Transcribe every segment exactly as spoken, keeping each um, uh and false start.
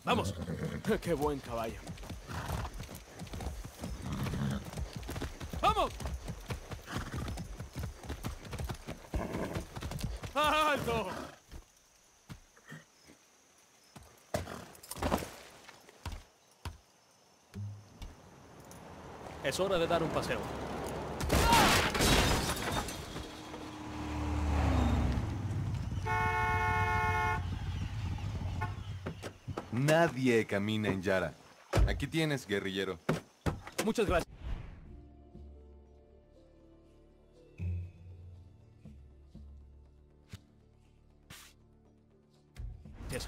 ¡Vamos! ¡Qué buen caballo! ¡Vamos! ¡Alto! Es hora de dar un paseo. Nadie camina en Yara. Aquí tienes, guerrillero. Muchas gracias. Eso.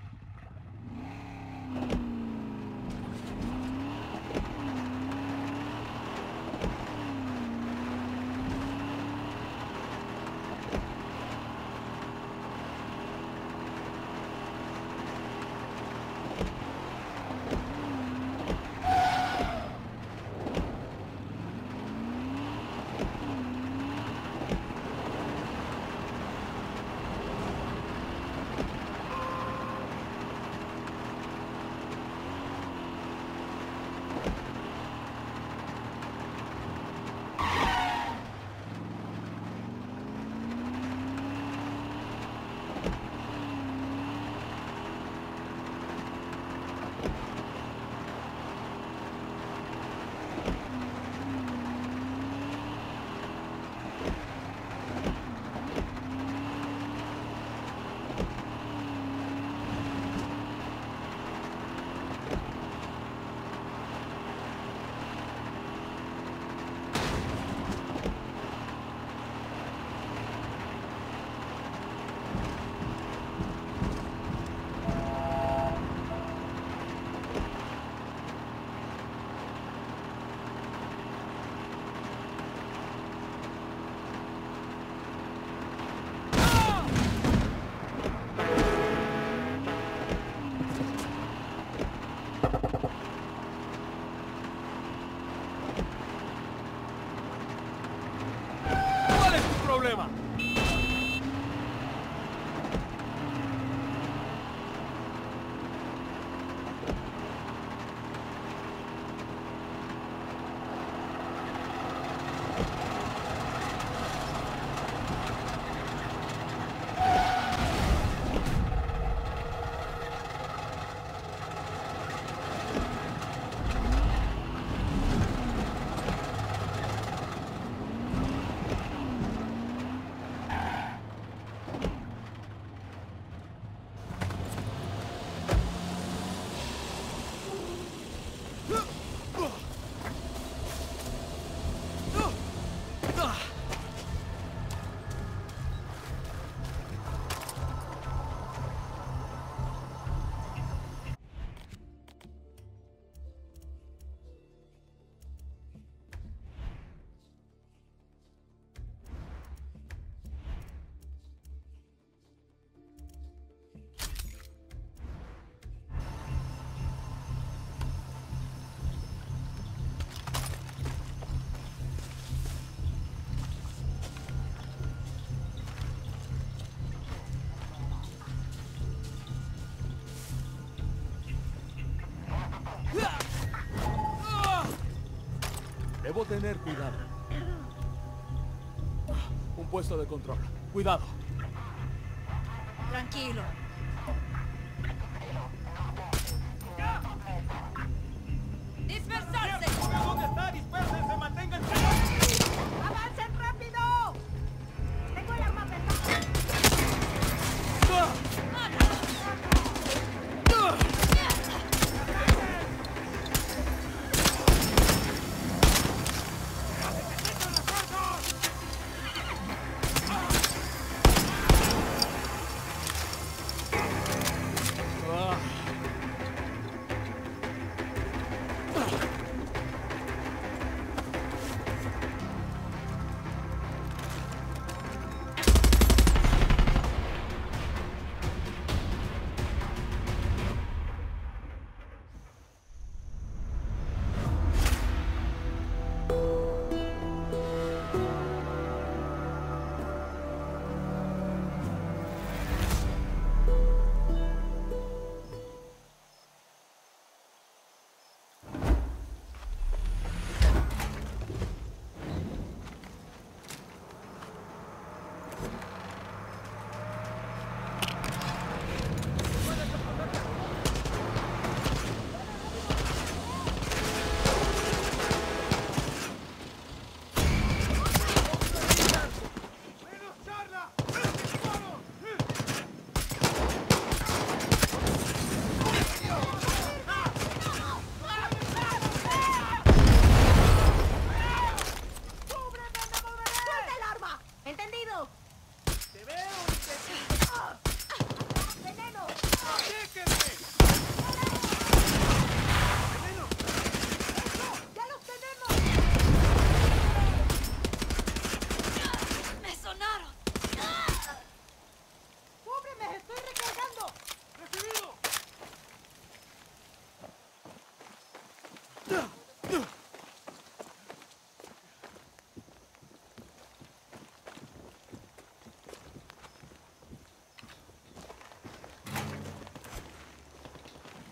¿Cuál es tu problema? Debo tener cuidado. Un puesto de control. Cuidado. Tranquilo. ¡Dispersarse! ¿Dónde está? ¡Dispérsense! ¡Manténganse! ¡Avancen rápido! Tengo el arma pesada.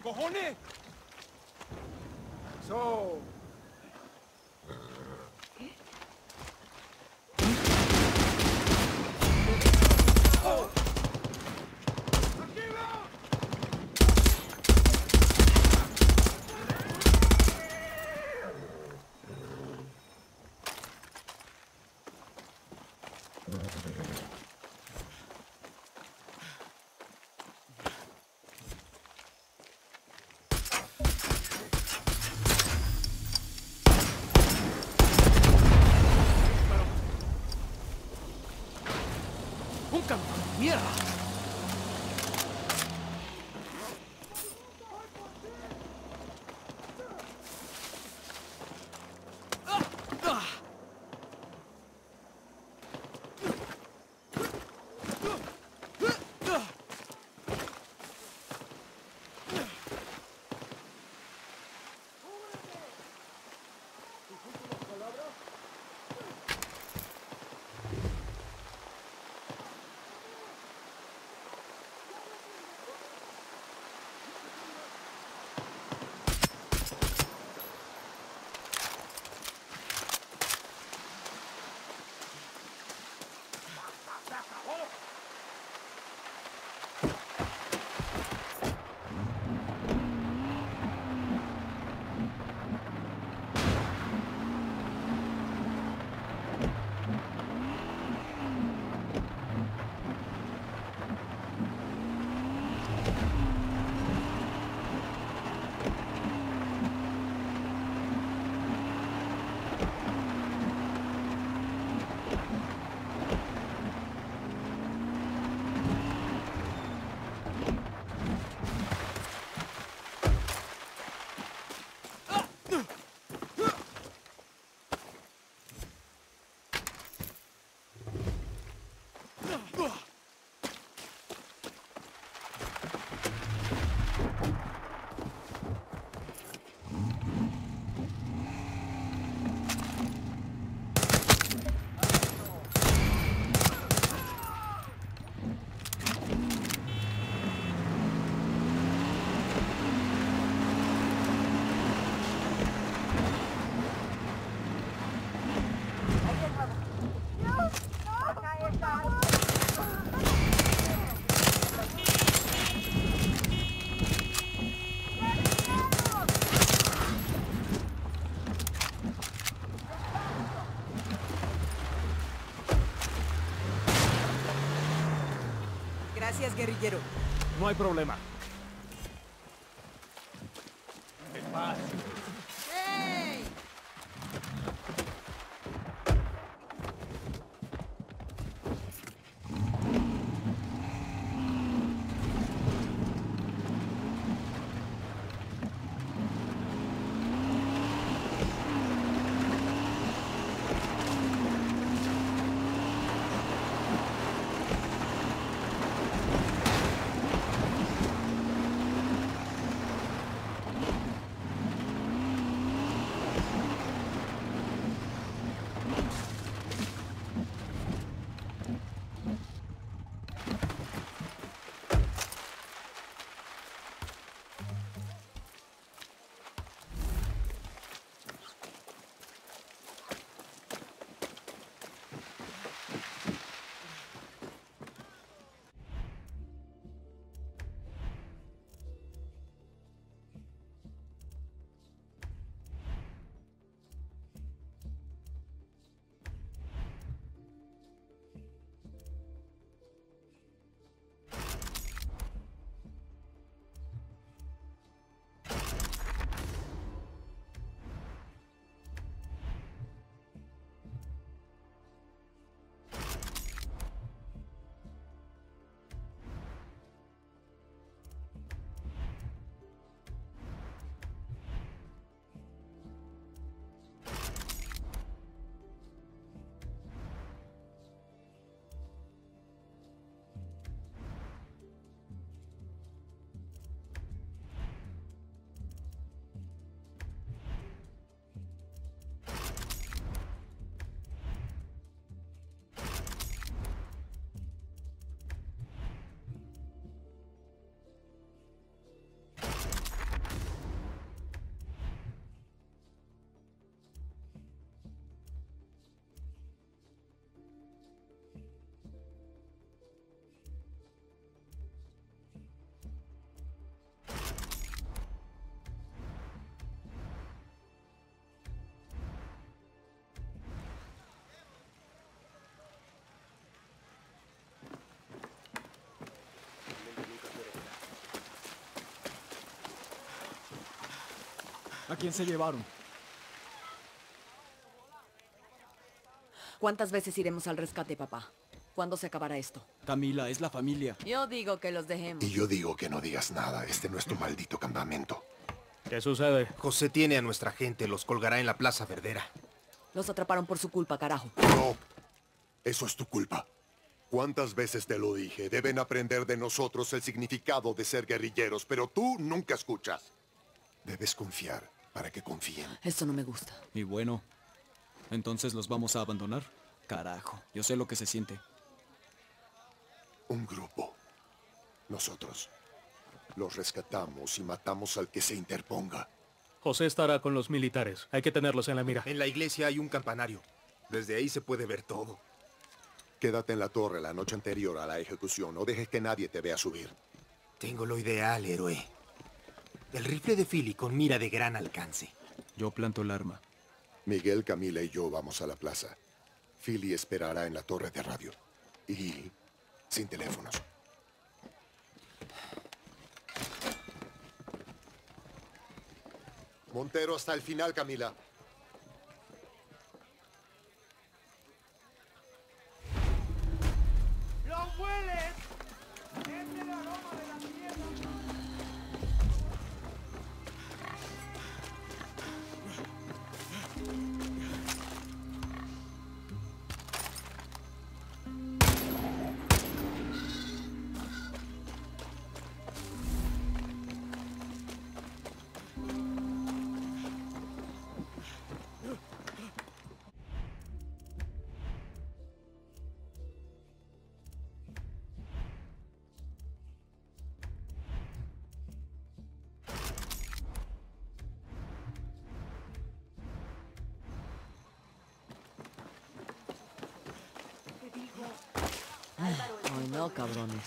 ¡Cojones! So. ¡Un canto! ¡Mierda! Gracias, guerrillero. No hay problema. ¡Hey! ¿A quién se llevaron? ¿Cuántas veces iremos al rescate, papá? ¿Cuándo se acabará esto? Camila, es la familia. Yo digo que los dejemos. Y yo digo que no digas nada. Este no es tu maldito campamento. ¿Qué sucede? José tiene a nuestra gente, los colgará en la Plaza Verdera. Los atraparon por su culpa, carajo. No. Eso es tu culpa. ¿Cuántas veces te lo dije? Deben aprender de nosotros el significado de ser guerrilleros, pero tú nunca escuchas. Debes confiar para que confíen. Eso no me gusta. Y bueno, ¿entonces los vamos a abandonar? Carajo, yo sé lo que se siente. Un grupo. Nosotros. Los rescatamos y matamos al que se interponga. José estará con los militares. Hay que tenerlos en la mira. En la iglesia hay un campanario. Desde ahí se puede ver todo. Quédate en la torre la noche anterior a la ejecución. No dejes que nadie te vea subir. Tengo lo ideal, héroe. El rifle de Philly con mira de gran alcance. Yo planto el arma. Miguel, Camila y yo vamos a la plaza. Philly esperará en la torre de radio. Y sin teléfonos. Montero hasta el final, Camila. ¡Lo hueles! ¡Siente el aroma de la tierra! Ay, no, cabrones.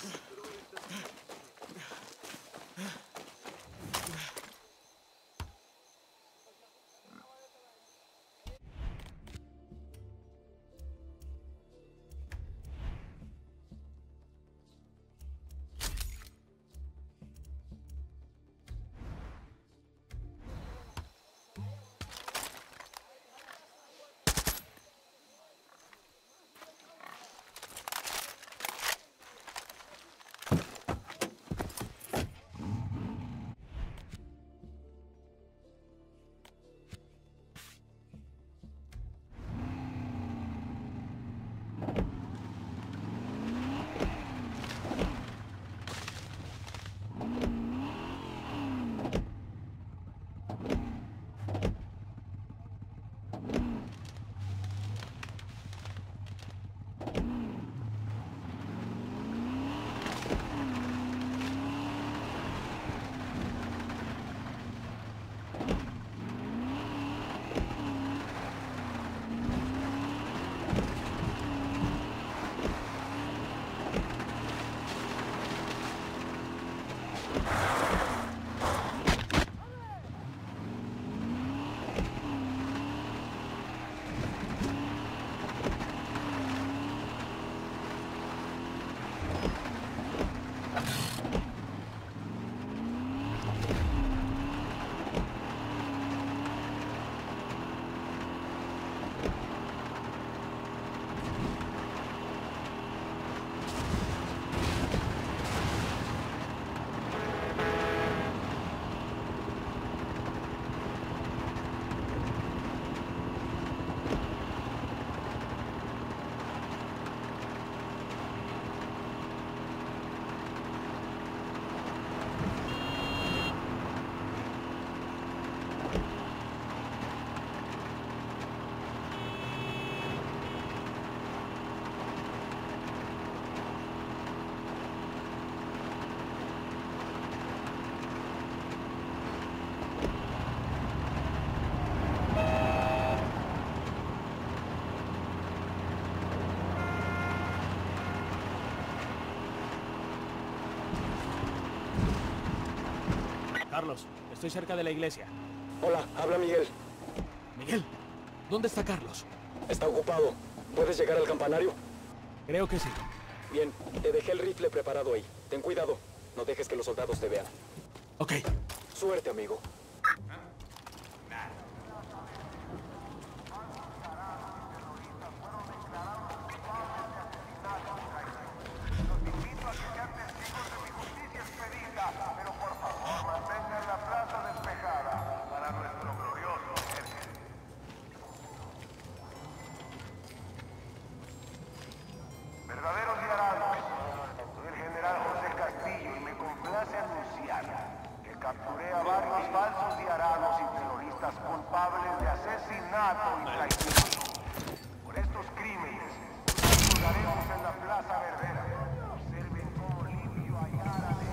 Carlos, estoy cerca de la iglesia. Hola, habla Miguel. Miguel, ¿dónde está Carlos? Está ocupado. ¿Puedes llegar al campanario? Creo que sí. Bien, te dejé el rifle preparado ahí. Ten cuidado. No dejes que los soldados te vean. Ok. Suerte, amigo. Verdaderos y arados, soy el general José Castillo y me complace anunciar que capturé a varios falsos y arados y terroristas culpables de asesinato y traición. Por estos crímenes, los juzgaremos en la Plaza Verdera. Observen cómo limpio hallara de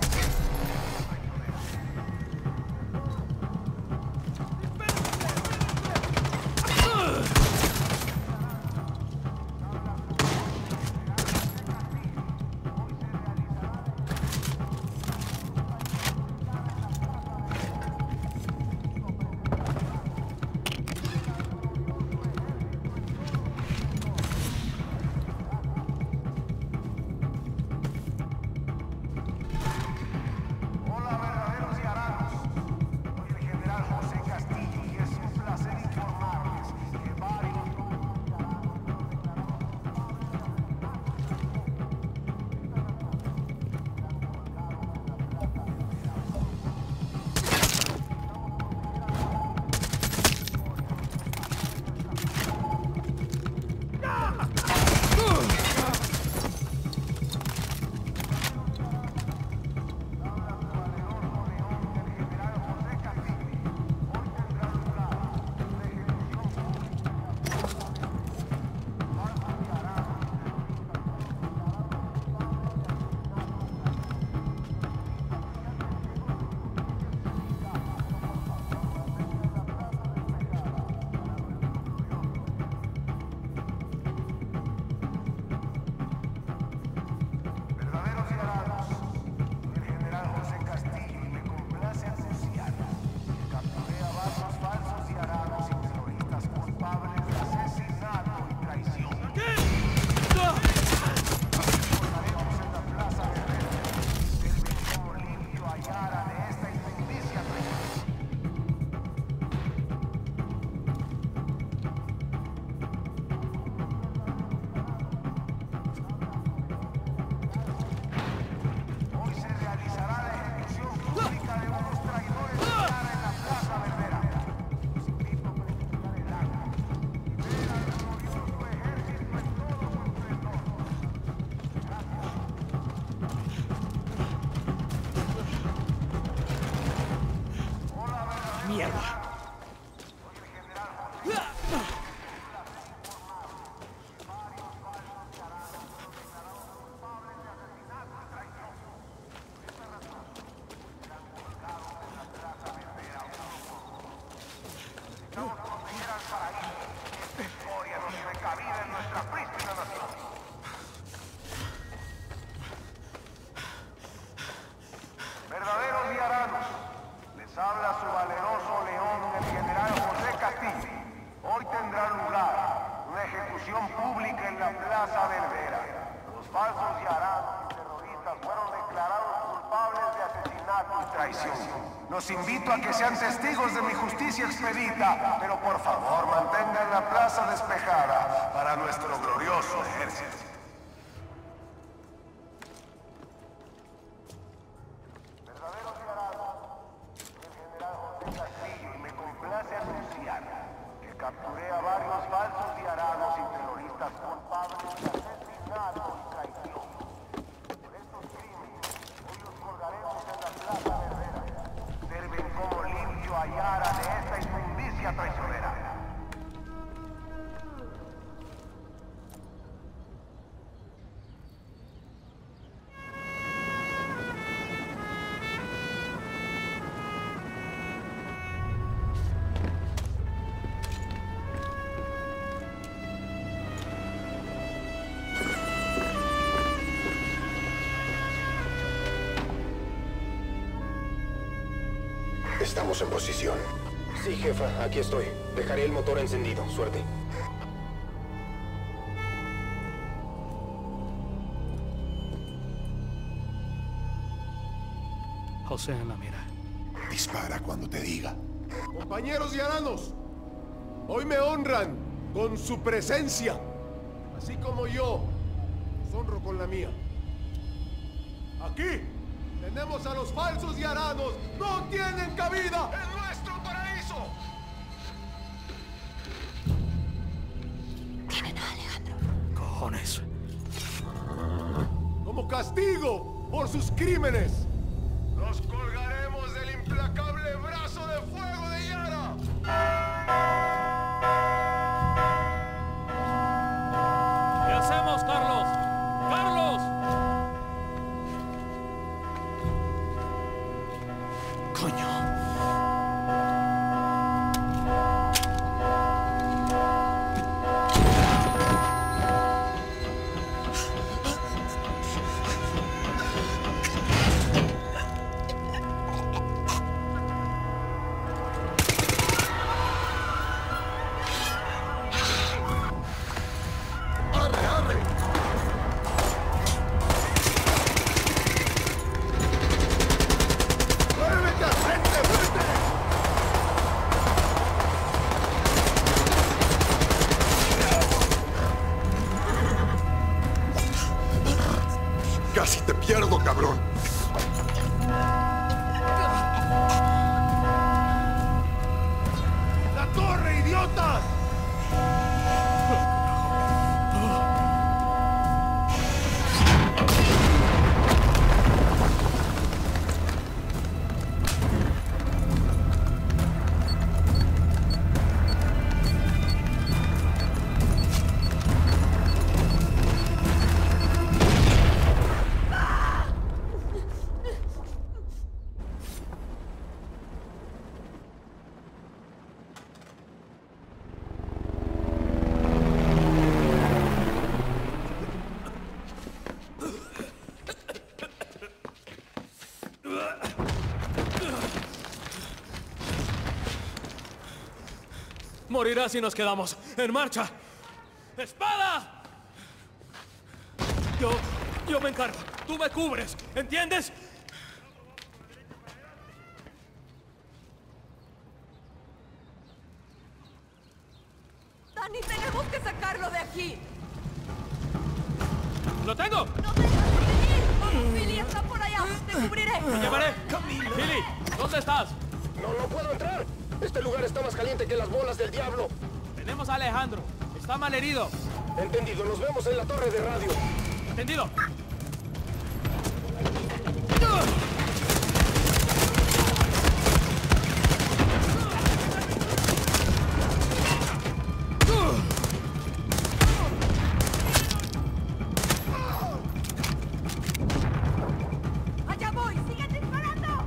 Verdaderos y arados, les habla su valeroso león, el general José Castillo. Hoy tendrá lugar una ejecución pública en la Plaza Verdera. Los falsos y arados y terroristas fueron declarados culpables de asesinato y traición. Los invito a que sean testigos de mi justicia expedita, pero por favor mantengan la plaza despejada para nuestro glorioso ejército. Capturé a varios falsos y arados y terroristas culpables de asesinato y traición. Por estos crímenes, hoy los colgaremos en la Plaza Verdera. Observen cómo limpio hallara de esta inmundicia traicionera. Estamos en posición. Sí, jefa, aquí estoy. Dejaré el motor encendido. Suerte. José en la mira. Dispara cuando te diga. Compañeros yaranos, hoy me honran con su presencia, así como yo los honro con la mía. Aquí tenemos a los falsos yaranos. ¡No tienen cabida en nuestro paraíso! Tienen a Alejandro. Cojones. Como castigo por sus crímenes, los colgaremos del implacable brazo de fuego de Yara. ¿Qué hacemos, Carlos? ¡Carlos! ¡Coño! Casi te pierdo, cabrón. ¡La torre, idiotas! Morirá si nos quedamos. ¡En marcha! ¡Espada! Yo... yo me encargo. Tú me cubres. ¿Entiendes? Dani, tenemos que sacarlo de aquí. ¡Lo tengo! ¡No te dejes venir! ¡Vamos, Billy! ¡Está por allá! ¡Te cubriré! ¡Lo llevaré! ¡Billy! ¿Dónde estás? No, no puedo entrar. Este lugar está más caliente que las bolas del diablo. Tenemos a Alejandro. Está mal herido. Entendido, nos vemos en la torre de radio. ¿Entendido? ¡Allá voy! ¡Siguen disparando!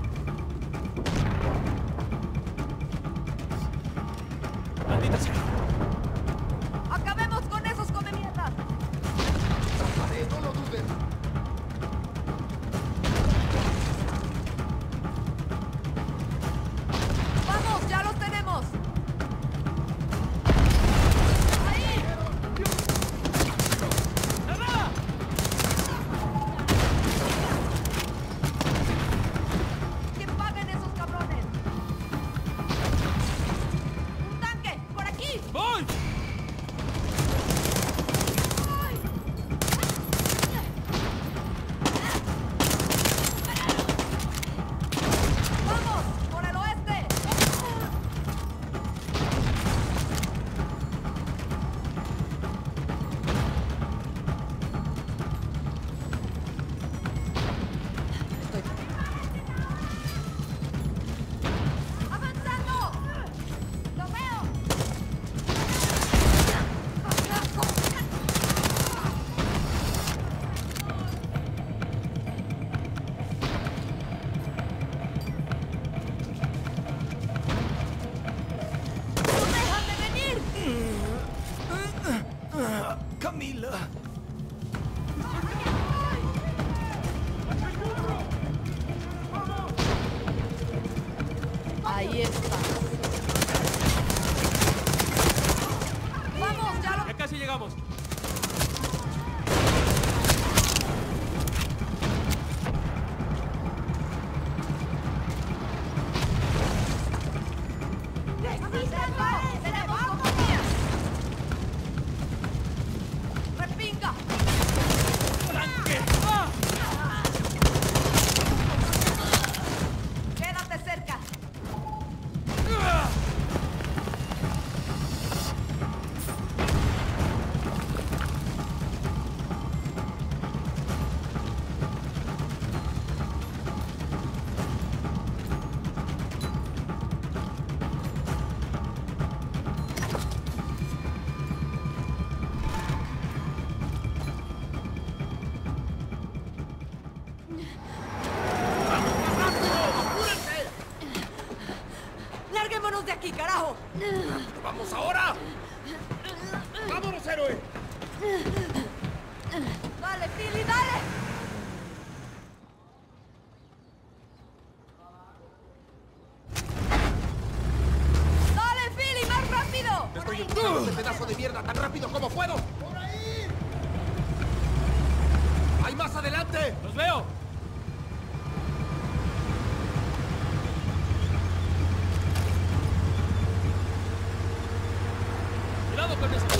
Maldita sea. ¡Acabemos con esos comemierdas! Zafaré, no lo dudes. ¡Vamos! ¡Ya los tenemos! ¡Ahí! ¡Nada! ¡Que paguen esos cabrones! ¡Un tanque! ¡Por aquí! ¡Voy! ¡Ay! ¡Vamos! ¡Por el oeste! ¡Avanzando! ¡Lo veo! ¡No dejan de venir! ¡Camila! Ahí está. ¡Vamos! ¡Ya lo... Ya casi llegamos. ¡Repinga! ¡Tanque! ¡Ah! ¡Quédate cerca! ¡Ah! ¡Larguémonos de aquí, carajo! ¡Vamos ahora! ¡Vámonos, héroe! ¡Dale, Philly, dale! ¡Dale, Philly, más rápido! Estoy empujando este pedazo de mierda tan rápido como puedo. ¡Por ahí! ¡Hay más adelante! ¡Los veo! ¡Cuidado con eso!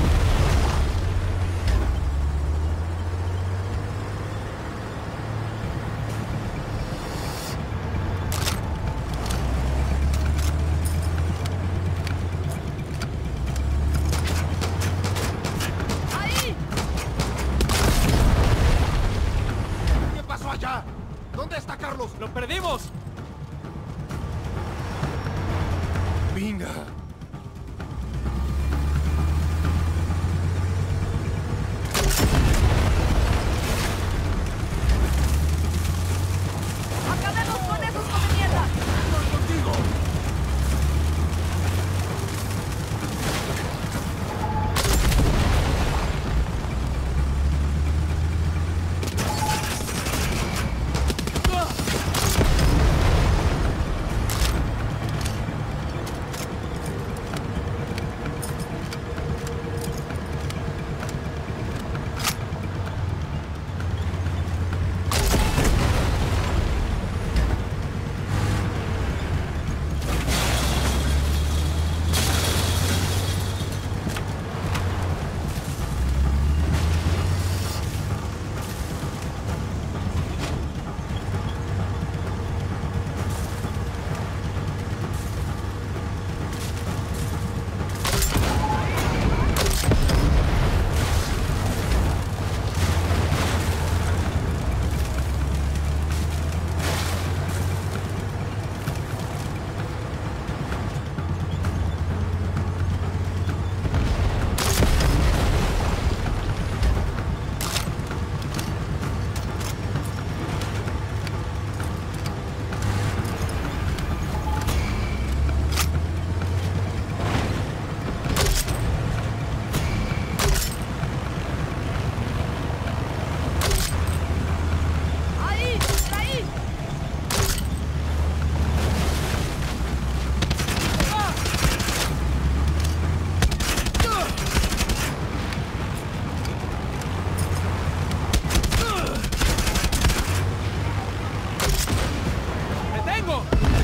¡Ahí! ¿Qué pasó allá? ¿Dónde está Carlos? ¡Lo perdimos! Venga. ¡Acabemos con esos come mierda! ¡Estoy contigo! ¡Ahí! ¡Ahí! ¡Me tengo!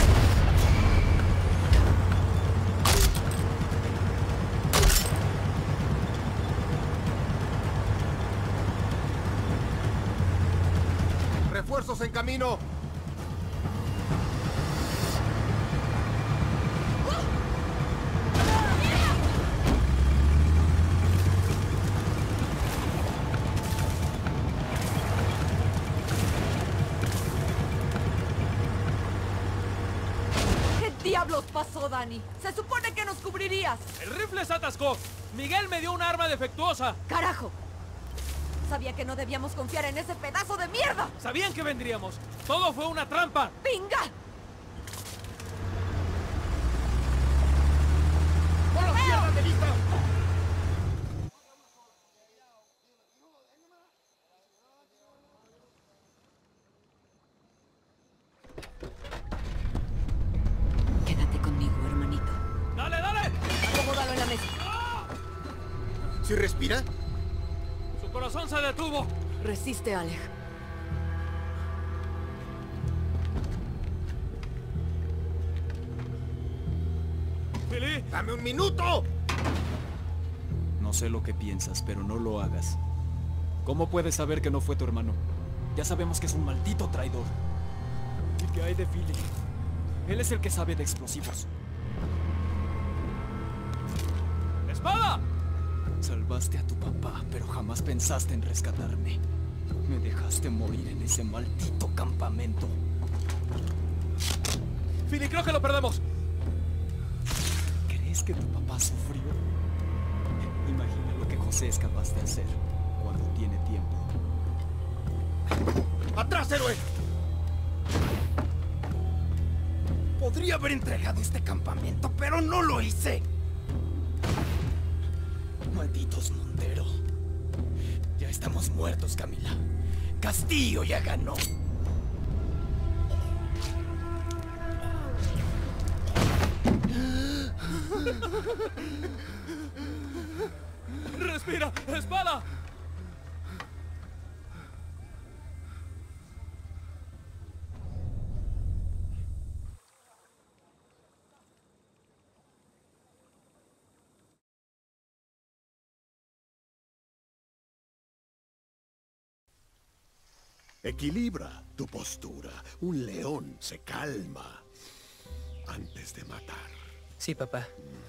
¡Refuerzos en camino! ¿Qué diablos pasó, Dani? Se supone que nos cubrirías. ¡El rifle se atascó! ¡Miguel me dio un arma defectuosa! ¡Carajo! Sabía que no debíamos confiar en ese pedazo de mierda. ¡Sabían que vendríamos! ¡Todo fue una trampa! ¡Pinga! ¡Por la izquierda de vista! Quédate conmigo, hermanito. ¡Dale, dale! Acomódalo en la mesa. ¿Sí respira? ¡Su corazón se detuvo! Resiste, Alej. ¡Billy! ¡Dame un minuto! No sé lo que piensas, pero no lo hagas. ¿Cómo puedes saber que no fue tu hermano? Ya sabemos que es un maldito traidor. ¿Y qué hay de Philly? Él es el que sabe de explosivos. ¡Espada! Salvaste a tu papá, pero jamás pensaste en rescatarme. Me dejaste morir en ese maldito campamento. Philly, creo que lo perdemos. ¿Crees que tu papá sufrió? Imagina lo que José es capaz de hacer cuando tiene tiempo. ¡Atrás, héroe! Podría haber entregado este campamento, pero no lo hice. Malditos Montero. Ya estamos muertos, Camila. Castillo ya ganó. ¡Respira! ¡Espada! Equilibra tu postura. Un león se calma antes de matar. Sí, papá.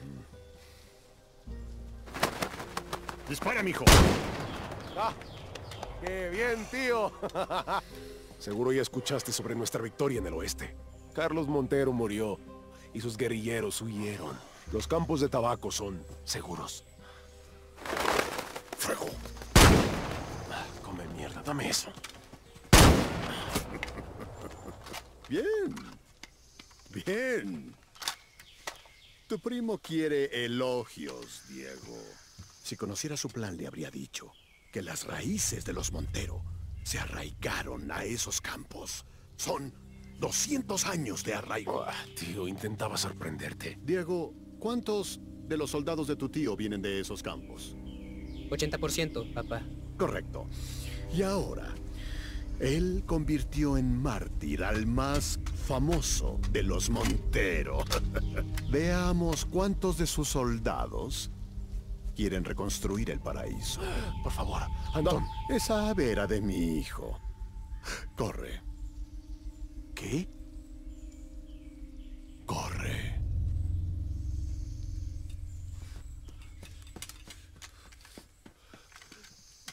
Dispara, mijo. ¡Ah! ¡Qué bien, tío! Seguro ya escuchaste sobre nuestra victoria en el oeste. Carlos Montero murió y sus guerrilleros huyeron. Los campos de tabaco son seguros. Fuego. Ah, come mierda, dame eso. Bien. Bien. Tu primo quiere elogios, Diego. Si conociera su plan, le habría dicho que las raíces de los Montero se arraigaron a esos campos. Son doscientos años de arraigo. Ah, tío, intentaba sorprenderte. Diego, ¿cuántos de los soldados de tu tío vienen de esos campos? ochenta por ciento, papá. Correcto. Y ahora, él convirtió en mártir al más famoso de los Montero. Veamos cuántos de sus soldados quieren reconstruir el paraíso. Por favor, Antón. No, esa ave era de mi hijo. Corre. ¿Qué? Corre.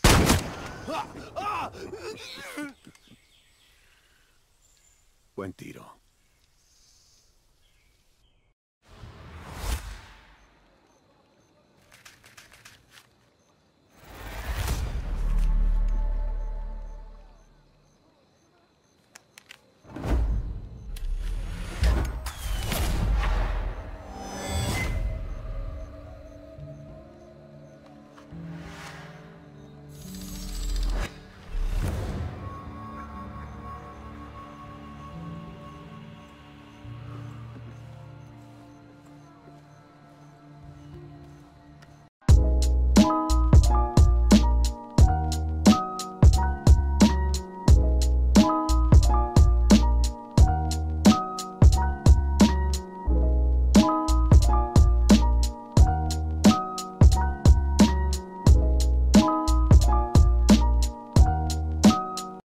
Buen tiro.